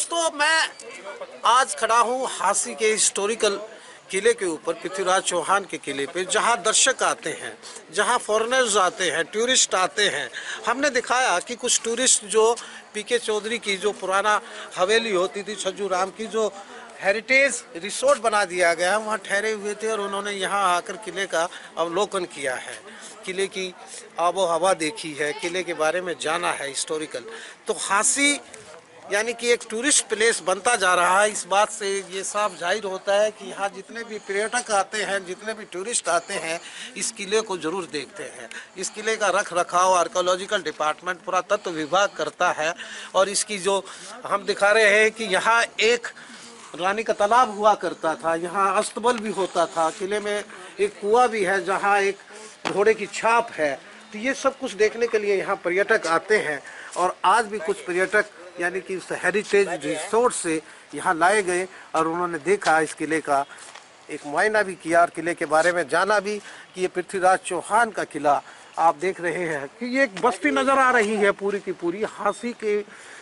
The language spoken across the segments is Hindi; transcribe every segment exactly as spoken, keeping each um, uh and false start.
दोस्तों, मैं आज खड़ा हूँ हांसी के हिस्टोरिकल किले के ऊपर, पृथ्वीराज चौहान के किले पे, जहाँ दर्शक आते हैं, जहाँ फॉरेनर्स आते हैं, टूरिस्ट आते हैं। हमने दिखाया कि कुछ टूरिस्ट जो पी के चौधरी की जो पुराना हवेली होती थी, छज्जू राम की, जो हेरिटेज रिसोर्ट बना दिया गया, वहाँ ठहरे हुए थे और उन्होंने यहाँ आकर किले का अवलोकन किया है, किले की आबो हवा देखी है, किले के बारे में जाना है हिस्टोरिकल। तो हांसी यानी कि एक टूरिस्ट प्लेस बनता जा रहा है। इस बात से ये साफ जाहिर होता है कि यहाँ जितने भी पर्यटक आते हैं, जितने भी टूरिस्ट आते हैं, इस किले को ज़रूर देखते हैं। इस किले का रख रखाव आर्कोलॉजिकल डिपार्टमेंट, पुरातत्व विभाग करता है। और इसकी जो हम दिखा रहे हैं कि यहाँ एक रानी का तालाब हुआ करता था, यहाँ अस्तबल भी होता था, किले में एक कुआं भी है जहाँ एक घोड़े की छाप है। तो ये सब कुछ देखने के लिए यहाँ पर्यटक आते हैं। और आज भी कुछ पर्यटक यानी कि उस हेरिटेज रिसोर्ट से यहाँ लाए गए और उन्होंने देखा, इस किले का एक मुआयना भी किया और किले के बारे में जाना भी कि ये पृथ्वीराज चौहान का किला आप देख रहे हैं कि ये एक बस्ती नज़र आ रही है पूरी की पूरी। हांसी के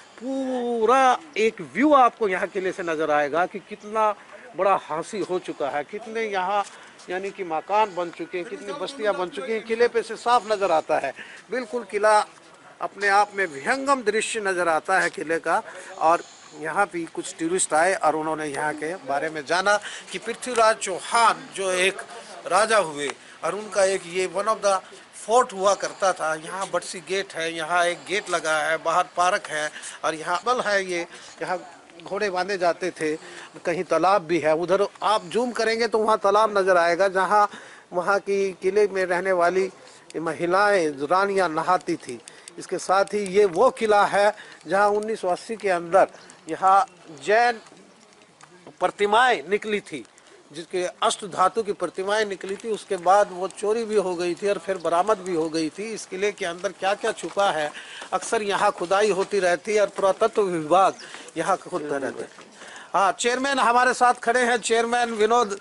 पूरा एक व्यू आपको यहाँ किले से नज़र आएगा कि कितना बड़ा हांसी हो चुका है, कितने यहाँ यानी कि मकान बन चुके हैं, कितनी बस्तियाँ बन चुकी हैं। किले पे से साफ नज़र आता है, बिल्कुल किला अपने आप में विहंगम दृश्य नज़र आता है किले का। और यहाँ भी कुछ टूरिस्ट आए और उन्होंने यहाँ के बारे में जाना कि पृथ्वीराज चौहान जो एक राजा हुए और उनका एक ये वन ऑफ द फोर्ट हुआ करता था। यहाँ बटसी गेट है, यहाँ एक गेट लगा है, बाहर पार्क है और यहाँ बल है, ये यहाँ घोड़े बांधे जाते थे। कहीं तालाब भी है, उधर आप जूम करेंगे तो वहाँ तालाब नज़र आएगा जहाँ वहाँ की किले में रहने वाली महिलाएँ रानियाँ नहाती थी। इसके साथ ही ये वो किला है जहाँ उन्नीस सौ अस्सी के अंदर यहाँ जैन प्रतिमाएं निकली थी, जिसके अष्ट धातु की प्रतिमाएं निकली थी। उसके बाद वो चोरी भी हो गई थी और फिर बरामद भी हो गई थी। इस किले के अंदर क्या क्या छुपा है, अक्सर यहाँ खुदाई होती रहती है और पुरातत्व विभाग यहाँ खोदते रहते हैं। हाँ, चेयरमैन हमारे साथ खड़े हैं, चेयरमैन विनोद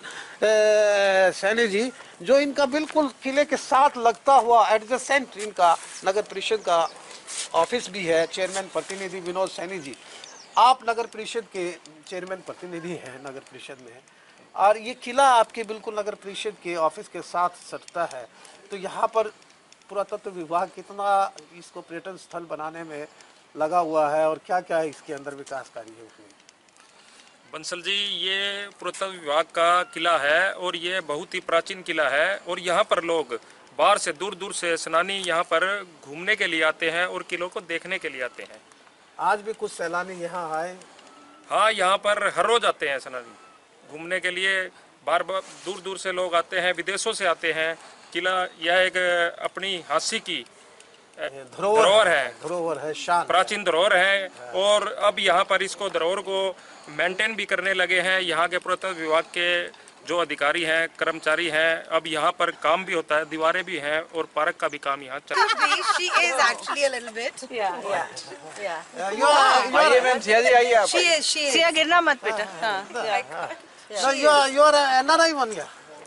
सैनी जी, जो इनका बिल्कुल किले के साथ लगता हुआ एडजेसेंट इनका नगर परिषद का ऑफिस भी है। चेयरमैन प्रतिनिधि विनोद सैनी जी, आप नगर परिषद के चेयरमैन प्रतिनिधि हैं नगर परिषद में, और ये किला आपके बिल्कुल नगर परिषद के ऑफिस के साथ सटता है। तो यहाँ पर पुरातत्व विभाग कितना इसको पर्यटन स्थल बनाने में लगा हुआ है और क्या क्या इसके अंदर विकास कार्य है उसमें? बंसल जी, ये पुरातत्व विभाग का किला है और ये बहुत ही प्राचीन किला है। और यहाँ पर लोग बाहर से, दूर दूर से सैलानी यहाँ पर घूमने के लिए आते हैं और किलों को देखने के लिए आते हैं। आज भी कुछ सैलानी यहाँ आए? हाँ, यहाँ पर हर रोज आते हैं सैलानी घूमने के लिए। बार बार दूर दूर से लोग आते हैं, विदेशों से आते हैं। किला यह एक अपनी हांसी की धरोहर है, धरोहर है, शान, प्राचीन धरोहर है। और अब यहाँ पर इसको धरोहर को मेंटेन भी करने लगे हैं यहाँ के पुरातत्व विभाग के जो अधिकारी हैं, कर्मचारी हैं। अब यहाँ पर काम भी होता है, दीवारें भी हैं और पार्क का भी काम यहाँ चल रहा है। She is actually a little bit. Yeah, yeah, yeah. आइए मैम, सिया जी आइए आप। She is. She is. Siya गिरना मत बेटा। हाँ, No, you are you are an N R I one, yeah.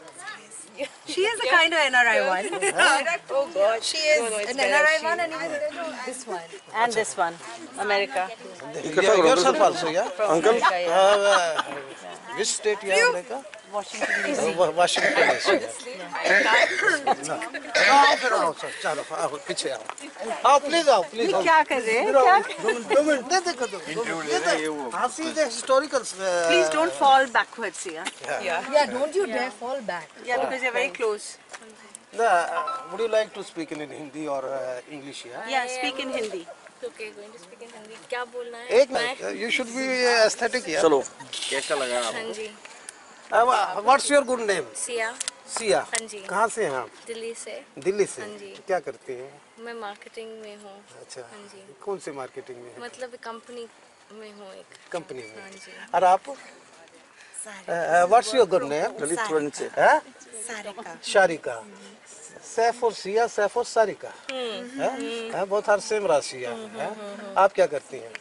She is a kind of N R I one. Oh God. She is an N R I one and even this one. and this one, America. You- Yourself also, yeah. Uncle. Uh, which state you are, America? Washington D C. Wa- Washington D C. No, आओ फिर आओ सर, चलो आओ पीछे आओ, आओ प्लीज आओ प्लीज आओ। क्या कर रहे हैं? क्या? दो मिनट दे देखो दो ये तो Hansi the historical uh, Please don't fall backwards, Sia. Yeah. Don't you dare fall back. Yeah, because you're very close. the, uh, would you like to speak in Hindi or uh, English, yeah? Yeah, speak in Hindi. Okay, going to speak in Hindi. क्या बोलना है? एक minute, you should be aesthetic, yeah. चलो, कैसा लगा हाँ आपको? जी। Uh, what's your good name? Siya. Siya. हाँ जी। कहाँ से हैं आप? दिल्ली से। दिल्ली से। हाँ जी। क्या करती हैं? मैं मार्केटिंग में हूँ। अच्छा। हाँ जी। कौन से मार्केटिंग में? मतलब कंपनी में हूँ एक। कंपनी में। हाँ जी। और आप? What's your good name? Lalit वर्ण से। हैं? Sarika. शारिका। सैफ और सिया, सैफ और सारिका। हैं? बहुत हर सेम राशि है। आप क्या करती हैं?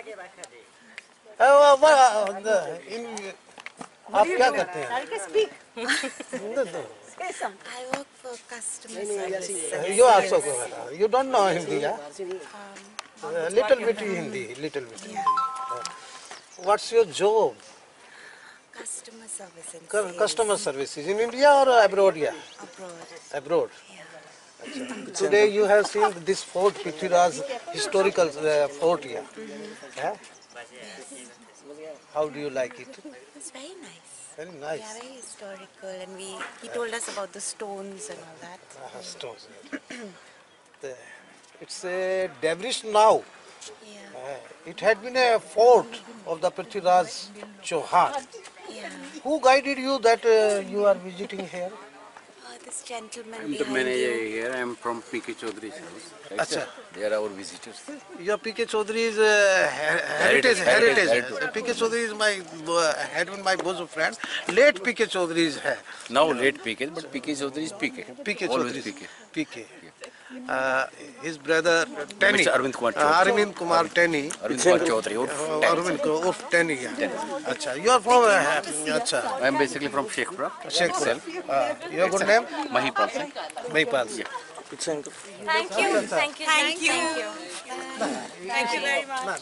आप क्या करते हैं? Sarika, speak. दो- दो। Say some. I work for customer service. You also go ahead. You don't know Hindi, yeah? Uh, little bit Hindi, little bit Hindi. What's your job? Customer service and Cu- sales. Customer services in India or abroad? Yeah, Abroad. abroad. Yeah. Today you have seen this fort, Prithviraj historical uh, fort here. Yeah? How do you like it? It's very nice. Very Yeah, nice. very historical, and we he told us about the stones and all that. Uh, stones. The- It's a debris now. Yeah, Uh, it had been a fort of the Prithviraj Chauhan. yeah. Who guided you that uh, you are visiting here? Uh, this gentleman I'm the behind manager you. here. I'm from P K Chaudhary's house. Right, Acha. sir? They are our visitors. Your P K Chaudhary's uh, her- heritage, Heritage, heritage. heritage. P K Chaudhary is my uh, had been my bosom friend. Late P K Chaudhary is hai. Now late P K, but P K Chaudhary is P K. P K Always Chaudhary. P K. P K. Uh, his brother uh, Tenny. Mister Arvind Kumar Uh, Chaudhary. Arvind Kumar Tenny. Arvind Kumar Chaudhary. Uh, Or Tenny. Arvind Kumar of Tenny. Yeah. Acha. You are from uh, Acha. I'm basically from Sheikhpura. Sheikhpura. Itself. Uh, your good name? Mahipal Singh. Maypal. Yeah. Thank you. Thank you. Thank you. Thank you. Thank you very much.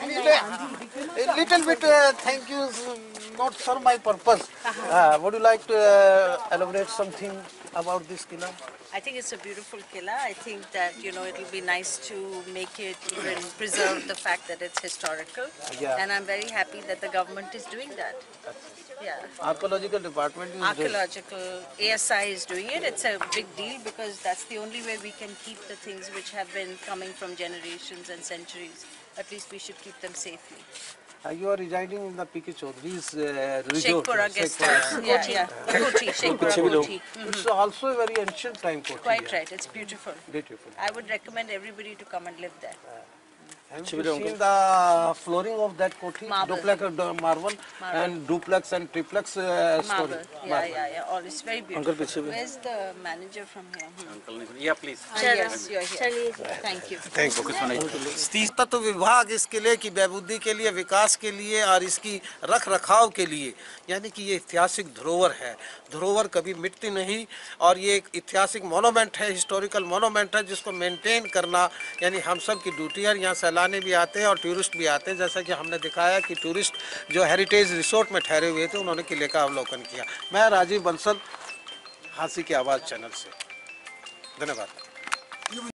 A little bit uh, thank you is not for my purpose. Uh, would you like to uh, elaborate something about this killa? I think it's a beautiful killa. I think that, you know, it'll be nice to make it even preserve the fact that it's historical. Yeah. And I'm very happy that the government is doing that. Yeah. Archaeological department is doing- Archaeological, A S I is doing it. It's a big deal because that's the only way we can keep the things which have been coming from generations and centuries. At least we should keep them safely. Uh, you are residing in the P K Chaudhary's uh, resort. Sheikhpura guest Sheikhpura. house. Yeah, yeah. Koti, Sheikhpura Koti. It's also a very ancient time Koti. Quite right. It's beautiful. Beautiful. I would recommend everybody to come and live there. Have you seen the flooring of that Koti? Marble. Duplex uh, du- marble, and duplex and triplex uh, Marble. story. Yeah, yeah, yeah. All is very beautiful. Where's the manager from here? Hmm. Uncle Nikhil. Yeah, please. Ah, yes, you're here. चलिए Thank you. Focus on it. तत्व विभाग इस किले की बहबूदी के लिए, विकास के लिए और इसकी रख रखाव के लिए, यानी कि ये ऐतिहासिक धरोहर है। धरोहर कभी मिटती नहीं और ये एक ऐतिहासिक मोनूमेंट है, हिस्टोरिकल मोनूमेंट है जिसको मेंटेन करना यानी हम सब की ड्यूटी है। यहाँ सैलानी भी आते हैं और टूरिस्ट भी आते हैं, जैसा कि हमने दिखाया कि टूरिस्ट जो हेरिटेज रिसोर्ट में ठहरे हुए थे उन्होंने किले का अवलोकन किया। मैं राजीव बंसल, हांसी की आवाज़ चैनल से, धन्यवाद।